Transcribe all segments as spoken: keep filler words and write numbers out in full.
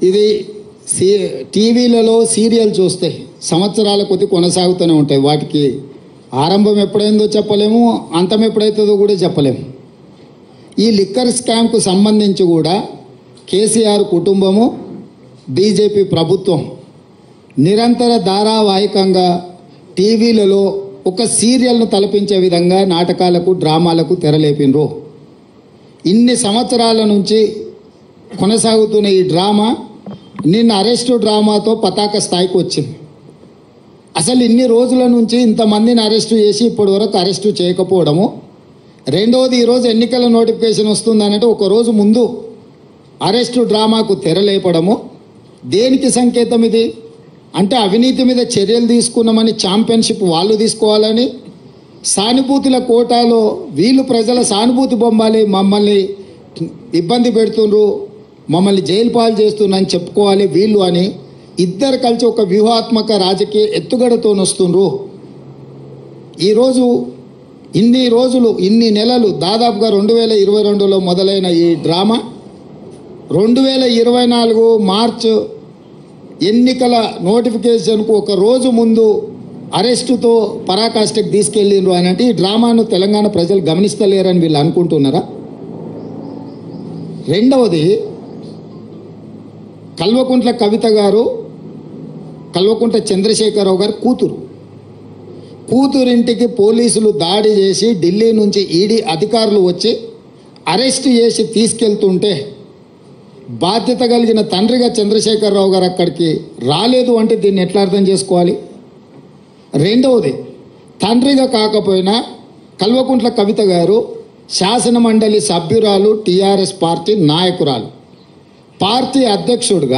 ఇది సీ టీవీలలో సీరియల్ చూస్తే సంవత్సరాల కొద్ది కొనసాగుతూనే ఉంటాయి. వాటికి ఆరంభం ఎప్పుడైందో చెప్పలేము, అంతం ఎప్పుడైతుందో కూడా చెప్పలేము. ఈ లిక్కర్ స్కామ్కు సంబంధించి కూడా కేసీఆర్ కుటుంబము, బీజేపీ ప్రభుత్వం నిరంతర ధారావాహికంగా టీవీలలో ఒక సీరియల్ను తలపించే విధంగా నాటకాలకు, డ్రామాలకు తెరలేపినరు. ఇన్ని సంవత్సరాల నుంచి కొనసాగుతున్న ఈ డ్రామా నిన్న అరెస్టు డ్రామాతో పతాక స్థాయికి వచ్చింది. అసలు ఇన్ని రోజుల నుంచి ఇంతమందిని అరెస్టు చేసి ఇప్పటి వరకు అరెస్టు చేయకపోవడము, రెండవది ఈరోజు ఎన్నికల నోటిఫికేషన్ వస్తుందనంటే ఒకరోజు ముందు అరెస్టు డ్రామాకు తెరలేపడము దేనికి సంకేతం? ఇది అంటే అవినీతి మీద చర్యలు తీసుకున్నామని ఛాంపియన్షిప్ వాళ్ళు తీసుకోవాలని, సానుభూతుల కోటాలో వీళ్ళు ప్రజల సానుభూతి బొమ్మాలి, మమ్మల్ని ఇబ్బంది పెడుతుండ్రు, మమ్మల్ని జైలు పాలు చేస్తున్నారని చెప్పుకోవాలి వీళ్ళు అని ఇద్దరు కలిసి ఒక వ్యూహాత్మక రాజకీయ ఎత్తుగడతో వస్తుండ్రు. ఈరోజు ఇన్ని రోజులు ఇన్ని నెలలు దాదాపుగా రెండు వేల ఇరవై రెండులో మొదలైన ఈ డ్రామా రెండు వేల ఇరవై నాలుగు మార్చ్ ఎన్నికల నోటిఫికేషన్కు ఒక రోజు ముందు అరెస్టుతో పరాకాష్ఠకు తీసుకెళ్ళిండ్రు అని అంటే ఈ డ్రామాను తెలంగాణ ప్రజలు గమనిస్తలేరని వీళ్ళు అనుకుంటున్నారా? రెండవది, కల్వకుంట్ల కవిత గారు, కల్వకుంట్ల చంద్రశేఖరరావు గారు కూతురు కూతురింటికి పోలీసులు దాడి చేసి ఢిల్లీ నుంచి ఈడీ అధికారులు వచ్చి అరెస్ట్ చేసి తీసుకెళ్తుంటే బాధ్యత కలిగిన తండ్రిగా చంద్రశేఖరరావు గారు అక్కడికి రాలేదు అంటే దీన్ని ఎట్లా అర్థం చేసుకోవాలి? రెండవది, తండ్రిగా కాకపోయినా కల్వకుంట్ల కవిత గారు శాసన మండలి సభ్యురాలు, టీఆర్ఎస్ పార్టీ నాయకురాలు, పార్టీ అధ్యక్షుడిగా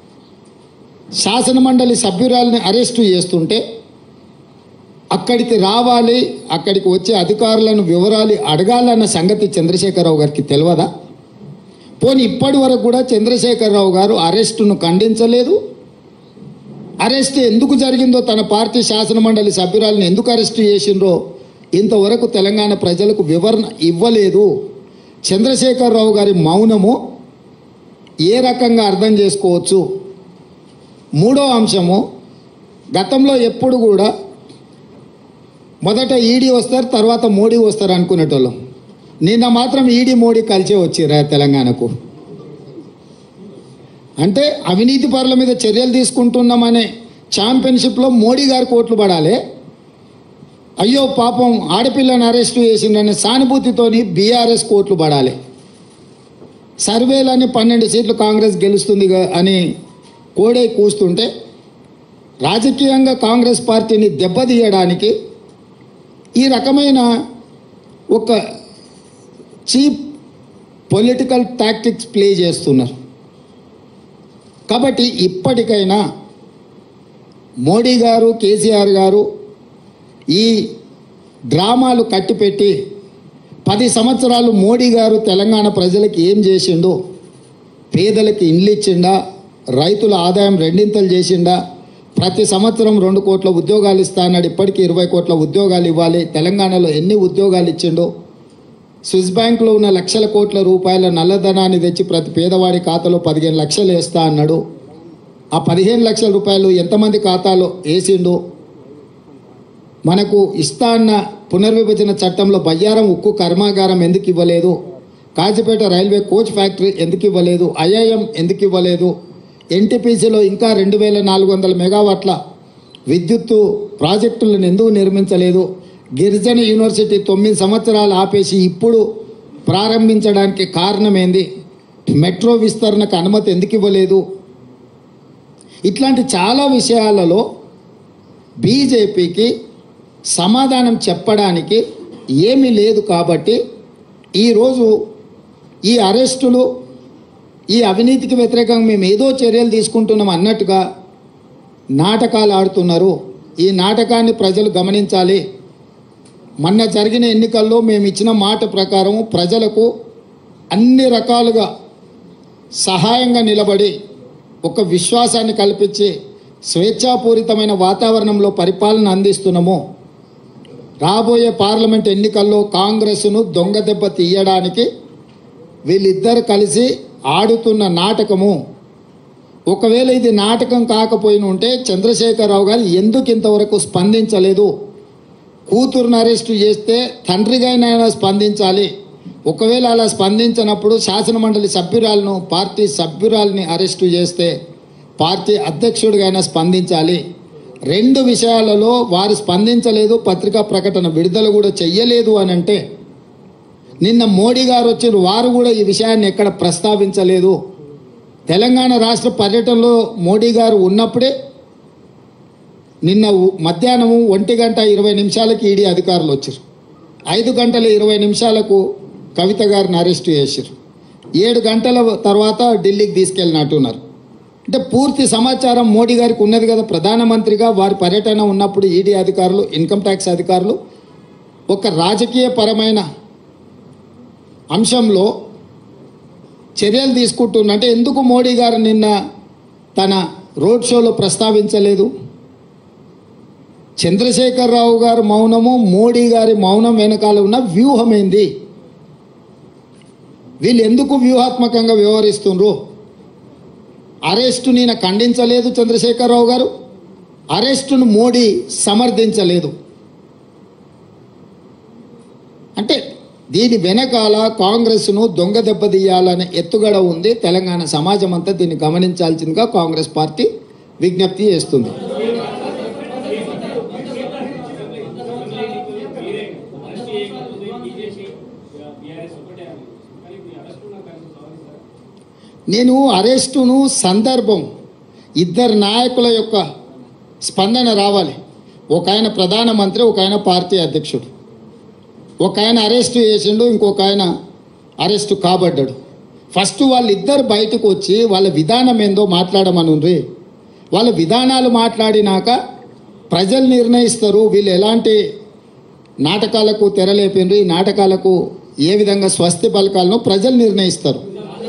శాసన మండలి సభ్యురాలని అరెస్టు చేస్తుంటే అక్కడికి రావాలి, అక్కడికి వచ్చే అధికారులను వివరాలు అడగాలన్న సంగతి చంద్రశేఖరరావు గారికి తెలియదా? పోనీ ఇప్పటి వరకు కూడా చంద్రశేఖరరావు గారు అరెస్టును ఖండించలేదు. అరెస్ట్ ఎందుకు జరిగిందో, తన పార్టీ శాసన మండలి సభ్యురాలను ఎందుకు అరెస్టు చేసిండ్రో ఇంతవరకు తెలంగాణ ప్రజలకు వివరణ ఇవ్వలేదు. చంద్రశేఖరరావు గారి మౌనము ఏ రకంగా అర్థం చేసుకోవచ్చు? మూడో అంశము, గతంలో ఎప్పుడు కూడా మొదట ఈడీ వస్తారు, తర్వాత మోడీ వస్తారు అనుకునేటోళ్ళం. నిన్న మాత్రం ఈడీ మోడీ కలిసే వచ్చిరా తెలంగాణకు. అంటే అవినీతి పరుల మీద చర్యలు తీసుకుంటున్నామనే ఛాంపియన్షిప్లో మోడీ గారు కోట్లు పడాలి, అయ్యో పాపం ఆడపిల్లని అరెస్టు చేసిండనే సానుభూతితోని బీఆర్ఎస్ కోట్లు పడాలి, సర్వేలని పన్నెండు సీట్లు కాంగ్రెస్ గెలుస్తుంది అని కోడే కూస్తుంటే రాజకీయంగా కాంగ్రెస్ పార్టీని దెబ్బతీయడానికి ఈ రకమైన ఒక చీప్ పొలిటికల్ టాక్టిక్స్ ప్లే చేస్తున్నారు. కాబట్టి ఇప్పటికైనా మోడీ గారు, కేసీఆర్ గారు ఈ డ్రామాలు కట్టిపెట్టి పది సంవత్సరాలు మోడీ గారు తెలంగాణ ప్రజలకు ఏం చేసిండో, పేదలకు ఇండ్లు ఇచ్చిండా, రైతుల ఆదాయం రెండింతలు చేసిండా, ప్రతి సంవత్సరం రెండు కోట్ల ఉద్యోగాలు ఇస్తా అన్నాడు, ఇప్పటికీ ఇరవై కోట్ల ఉద్యోగాలు ఇవ్వాలి, తెలంగాణలో ఎన్ని ఉద్యోగాలు ఇచ్చిండో, స్విస్ బ్యాంకులో ఉన్న లక్షల కోట్ల రూపాయల నల్లధనాన్ని తెచ్చి ప్రతి పేదవాడి ఖాతాలో పదిహేను లక్షలు వేస్తా అన్నాడు, ఆ పదిహేను లక్షల రూపాయలు ఎంతమంది ఖాతాలో వేసిండు, మనకు ఇస్తా అన్న పునర్విభజన చట్టంలో బయ్యారం ఉక్కు కర్మాగారం ఎందుకు ఇవ్వలేదు, కాజీపేట రైల్వే కోచ్ ఫ్యాక్టరీ ఎందుకు ఇవ్వలేదు, ఐఐఎం ఎందుకు ఇవ్వలేదు, ఎన్టీపీసీలో ఇంకా రెండు వేల నాలుగు వందల మెగావాట్ల విద్యుత్తు ప్రాజెక్టులను ఎందుకు నిర్మించలేదు, గిరిజన యూనివర్సిటీ తొమ్మిది సంవత్సరాలు ఆపేసి ఇప్పుడు ప్రారంభించడానికి కారణమేంది, మెట్రో విస్తరణకు అనుమతి ఎందుకు ఇవ్వలేదు, ఇట్లాంటి చాలా విషయాలలో బీజేపీకి సమాధానం చెప్పడానికి ఏమీ లేదు. కాబట్టి ఈరోజు ఈ అరెస్టులు, ఈ అవినీతికి వ్యతిరేకంగా మేము ఏదో చర్యలు తీసుకుంటున్నాం అన్నట్టుగా నాటకాలు ఆడుతున్నారు. ఈ నాటకాన్ని ప్రజలు గమనించాలి. మొన్న జరిగిన ఎన్నికల్లో మేము ఇచ్చిన మాట ప్రకారం ప్రజలకు అన్ని రకాలుగా సహాయంగా నిలబడి ఒక విశ్వాసాన్ని కల్పించి స్వేచ్ఛాపూరితమైన వాతావరణంలో పరిపాలన అందిస్తున్నాము. రాబోయే పార్లమెంట్ ఎన్నికల్లో కాంగ్రెస్ను దొంగ దెబ్బ తీయడానికి వీళ్ళిద్దరు కలిసి ఆడుతున్న నాటకము ఒకవేళ ఇది నాటకం కాకపోయిన ఉంటే చంద్రశేఖరరావు గారు ఎందుకు ఇంతవరకు స్పందించలేదు? కూతురుని అరెస్టు చేస్తే తండ్రిగానైనా స్పందించాలి. ఒకవేళ అలా స్పందించినప్పుడు శాసనమండలి సభ్యురాలను, పార్టీ సభ్యురాలని అరెస్టు చేస్తే పార్టీ అధ్యక్షుడిగైనా స్పందించాలి. రెండు విషయాలలో వారు స్పందించలేదు, పత్రికా ప్రకటన విడుదల కూడా చెయ్యలేదు అని అంటే, నిన్న మోడీ గారు వచ్చిన వారు కూడా ఈ విషయాన్ని ఎక్కడ ప్రస్తావించలేదు. తెలంగాణ రాష్ట్ర పర్యటనలో మోడీ గారు ఉన్నప్పుడే నిన్న మధ్యాహ్నం ఒంటి గంట ఇరవై నిమిషాలకి ఈడీ అధికారులు వచ్చారు. ఐదు గంటల ఇరవై నిమిషాలకు కవిత గారిని అరెస్టు చేశారు. ఏడు గంటల తర్వాత ఢిల్లీకి తీసుకెళ్ళినట్టున్నారు. అంటే పూర్తి సమాచారం మోడీ గారికి ఉన్నది కదా. ప్రధానమంత్రిగా వారి పర్యటన ఉన్నప్పుడు ఈడీ అధికారులు, ఇన్కమ్ ట్యాక్స్ అధికారులు ఒక రాజకీయ పరమైన అంశంలో చర్యలు తీసుకుంటున్నంటే ఎందుకు మోడీ గారు నిన్న తన రోడ్ షోలో ప్రస్తావించలేదు? చంద్రశేఖరరావు గారు మౌనము, మోడీ గారి మౌనం వెనకాల ఉన్న వ్యూహం ఏంది? వీళ్ళు ఎందుకు వ్యూహాత్మకంగా వ్యవహరిస్తుండ్రు? అరెస్టు నేను ఖండించలేదు చంద్రశేఖరరావు గారు, అరెస్టును మోడీ సమర్థించలేదు. అంటే దీని వెనకాల కాంగ్రెస్ను దొంగ దెబ్బతీయాలనే ఎత్తుగడ ఉంది. తెలంగాణ సమాజం అంతా దీన్ని గమనించాల్సిందిగా కాంగ్రెస్ పార్టీ విజ్ఞప్తి చేస్తుంది. నేను అరెస్టును సందర్భం, ఇద్దరు నాయకుల యొక్క స్పందన రావాలి. ఒక ఆయన ప్రధానమంత్రి, ఒక ఆయన పార్టీ అధ్యక్షుడు. ఒక ఆయన అరెస్టు చేసిండు, ఇంకొక ఆయన అరెస్టు కాబడ్డాడు. ఫస్ట్ వాళ్ళిద్దరు బయటకు వచ్చి వాళ్ళ విధానం ఏందో మాట్లాడమనుండ్రి. వాళ్ళ విధానాలు మాట్లాడినాక ప్రజలు నిర్ణయిస్తారు వీళ్ళు ఎలాంటి నాటకాలకు తెరలేపిండ్రు, ఈ నాటకాలకు ఏ విధంగా స్వస్తి పలకాలనో ప్రజలు నిర్ణయిస్తారు.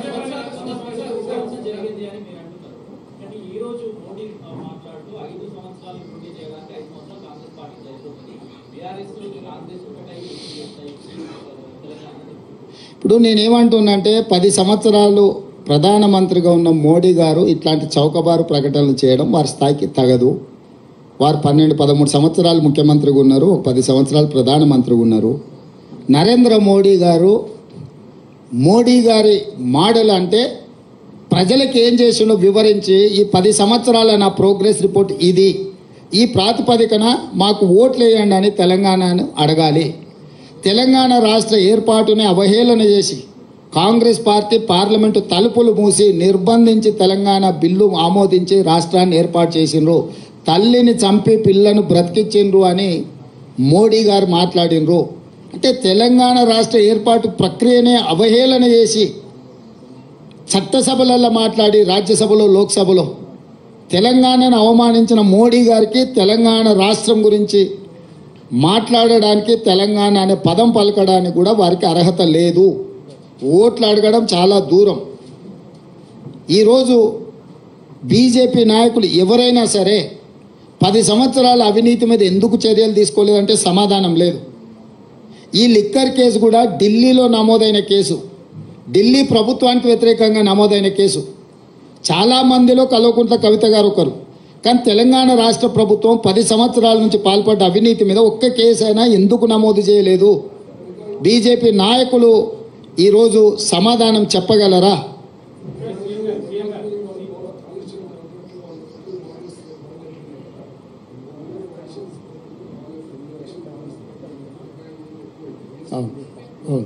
ఇప్పుడు నేనేమంటున్నానంటే పది సంవత్సరాలు ప్రధానమంత్రిగా ఉన్న మోడీ గారు ఇట్లాంటి చౌకబారు ప్రకటనలు చేయడం వారి స్థాయికి తగదు. వారు పన్నెండు పదమూడు సంవత్సరాలు ముఖ్యమంత్రిగా ఉన్నారు, పది సంవత్సరాలు ప్రధానమంత్రిగా ఉన్నారు. నరేంద్ర మోడీ గారు మోడీ గారి మోడల్ అంటే ప్రజలకు ఏం చేసిండో వివరించి ఈ పది సంవత్సరాల నా ప్రోగ్రెస్ రిపోర్ట్ ఇది, ఈ ప్రాతిపదికన మాకు ఓట్లు వేయండి అని తెలంగాణను అడగాలి. తెలంగాణ రాష్ట్ర ఏర్పాటుని అవహేళన చేసి కాంగ్రెస్ పార్టీ పార్లమెంటు తలుపులు మూసి నిర్బంధించి తెలంగాణ బిల్లు ఆమోదించి రాష్ట్రాన్ని ఏర్పాటు చేసిండ్రు. తల్లిని చంపి పిల్లను బ్రతికించిండ్రు అని మోడీ గారు మాట్లాడినరు. అంటే తెలంగాణ రాష్ట్ర ఏర్పాటు ప్రక్రియనే అవహేళన చేసి చట్టసభలలో మాట్లాడి రాజ్యసభలో లోక్సభలో తెలంగాణను అవమానించిన మోడీ గారికి తెలంగాణ రాష్ట్రం గురించి మాట్లాడడానికి, తెలంగాణ అనే పదం పలకడానికి కూడా వారికి అర్హత లేదు. ఓట్లు అడగడం చాలా దూరం. ఈరోజు బీజేపీ నాయకులు ఎవరైనా సరే పది సంవత్సరాల అవినీతి మీద ఎందుకు చర్యలు తీసుకోలేదంటే సమాధానం లేదు. ఈ లిక్కర్ కేసు కూడా ఢిల్లీలో నమోదైన కేసు, ఢిల్లీ ప్రభుత్వానికి వ్యతిరేకంగా నమోదైన కేసు. చాలామందిలో కల్వకుంట్ల కవిత గారు ఒకరు. కానీ తెలంగాణ రాష్ట్ర ప్రభుత్వం పది సంవత్సరాల నుంచి పాల్పడ్డ అవినీతి మీద ఒక్క కేసు అయినా ఎందుకు నమోదు చేయలేదు? బీజేపీ నాయకులు ఈరోజు సమాధానం చెప్పగలరా? అవును అవును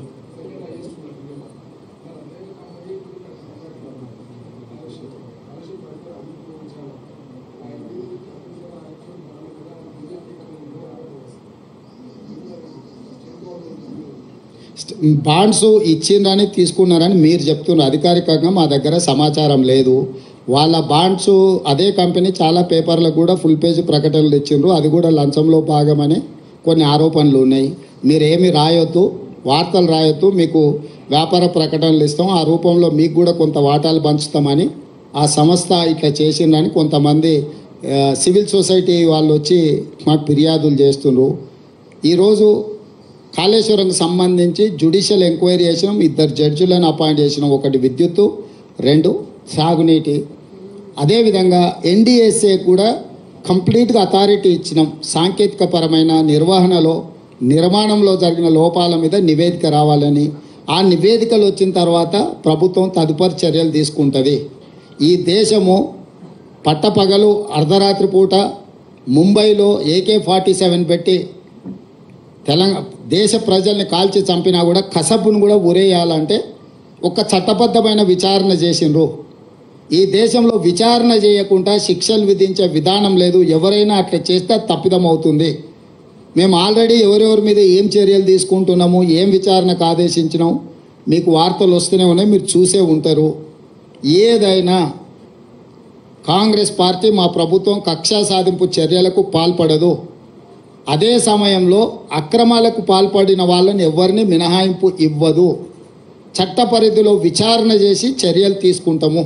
బాండ్స్ ఇచ్చిండ్రని తీసుకున్నారని మీరు చెప్తున్నారు. అధికారికంగా మా దగ్గర సమాచారం లేదు. వాళ్ళ బాండ్స్ అదే కంపెనీ చాలా పేపర్లకు కూడా ఫుల్ పేజీ ప్రకటనలు ఇచ్చిండ్రు. అది కూడా లంచంలో భాగమని కొన్ని ఆరోపణలు ఉన్నాయి. మీరేమి రాయొద్దు, వార్తలు రాయొద్దు, మీకు వ్యాపార ప్రకటనలు ఇస్తాం, ఆ రూపంలో మీకు కూడా కొంత వాటాలు పంచుతామని ఆ సంస్థ ఇట్లా చేసిందని కొంతమంది సివిల్ సొసైటీ వాళ్ళు వచ్చి మాకు ఫిర్యాదులు చేస్తుండ్రు. ఈరోజు కాళేశ్వరంకి సంబంధించి జ్యుడిషియల్ ఎంక్వైరీ చేసినాం, ఇద్దరు జడ్జిలను అపాయింట్ చేసినాం. ఒకటి విద్యుత్తు, రెండు సాగునీటి. అదేవిధంగా ఎన్డిఎస్ఏ కూడా కంప్లీట్గా అథారిటీ ఇచ్చినాం. సాంకేతికపరమైన నిర్వహణలో నిర్మాణంలో జరిగిన లోపాల మీద నివేదిక రావాలని, ఆ నివేదికలు వచ్చిన తర్వాత ప్రభుత్వం తదుపరి చర్యలు తీసుకుంటుంది. ఈ దేశము పట్టపగలు అర్ధరాత్రి పూట ముంబైలో ఏకే ఫార్టీ సెవెన్ పెట్టి తెలంగాణ దేశ ప్రజల్ని కాల్చి చంపినా కూడా కసపును కూడా ఉరేయాలంటే ఒక చట్టబద్ధమైన విచారణ చేసిండ్రు. ఈ దేశంలో విచారణ చేయకుండా శిక్షలు విధించే విధానం లేదు. ఎవరైనా అట్లా చేస్తే తప్పిదం అవుతుంది. మేము ఆల్రెడీ ఎవరెవరి మీద ఏం చర్యలు తీసుకుంటున్నాము, ఏం విచారణకు ఆదేశించినాం మీకు వార్తలు వస్తూనే ఉన్నాయి, మీరు చూసే ఉంటారు. ఏదైనా కాంగ్రెస్ పార్టీ మా ప్రభుత్వం కక్షా సాధింపు చర్యలకు పాల్పడదు. అదే సమయంలో అక్రమాలకు పాల్పడిన వాళ్ళని ఎవరిని మినహాయింపు ఇవ్వదు. చట్ట పరిధిలో విచారణ చేసి చర్యలు తీసుకుంటాము.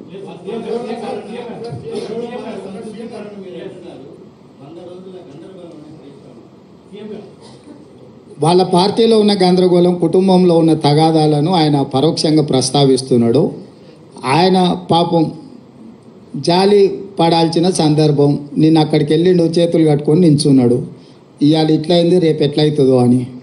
వాళ్ళ పార్టీలో ఉన్న గందరగోళం, కుటుంబంలో ఉన్న తగాదాలను ఆయన పరోక్షంగా ప్రస్తావిస్తున్నాడు. ఆయన పాపం జాలి పడాల్సిన సందర్భం. నిన్న అక్కడికి వెళ్ళి చేతులు కట్టుకొని నించున్నాడు. ఇవాళ ఇట్లయింది, రేపు ఎట్లయితుందో అని.